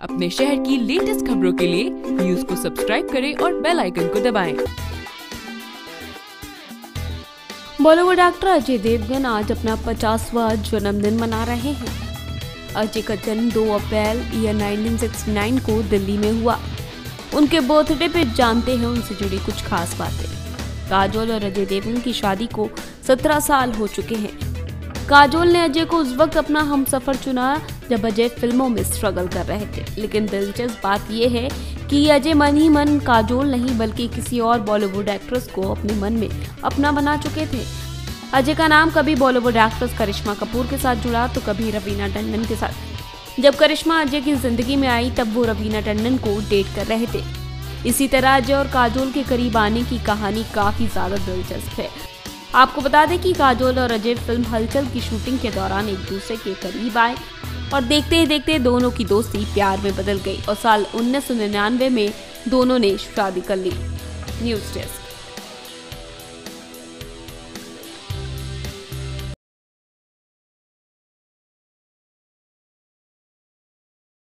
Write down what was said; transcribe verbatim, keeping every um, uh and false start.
अपने शहर की लेटेस्ट खबरों के लिए न्यूज को सब्सक्राइब करें और बेल आइकन को दबाएं। बॉलीवुड एक्टर अजय देवगन आज अपना पचासवां जन्मदिन मना रहे हैं। अजय का जन्म दो अप्रैल ईयर उन्नीस सौ उनहत्तर को दिल्ली में हुआ। उनके बर्थडे पे जानते हैं उनसे जुड़ी कुछ खास बातें। काजोल और अजय देवगन की शादी को सत्रह साल हो चुके हैं। काजोल ने अजय को उस वक्त अपना हमसफर चुना जब अजय फिल्मों में स्ट्रगल कर रहे थे, लेकिन दिलचस्प बात यह है कि अजय मन ही मन काजोल नहीं बल्कि किसी और बॉलीवुड एक्ट्रेस को अपने मन में अपना बना चुके थे। अजय का नाम कभी बॉलीवुड एक्ट्रेस करिश्मा कपूर के साथ जुड़ा तो कभी रवीना टंडन के साथ। जब करिश्मा अजय की जिंदगी में आई तब वो रवीना टंडन को डेट कर रहे थे। इसी तरह अजय और काजोल के करीब आने की कहानी काफी ज्यादा दिलचस्प है। आपको बता दें कि काजोल और अजय फिल्म हलचल की शूटिंग के दौरान एक दूसरे के करीब आए और देखते ही देखते दोनों की दोस्ती प्यार में बदल गई और साल उन्नीस सौ निन्यानवे में दोनों ने शादी कर ली। News desk.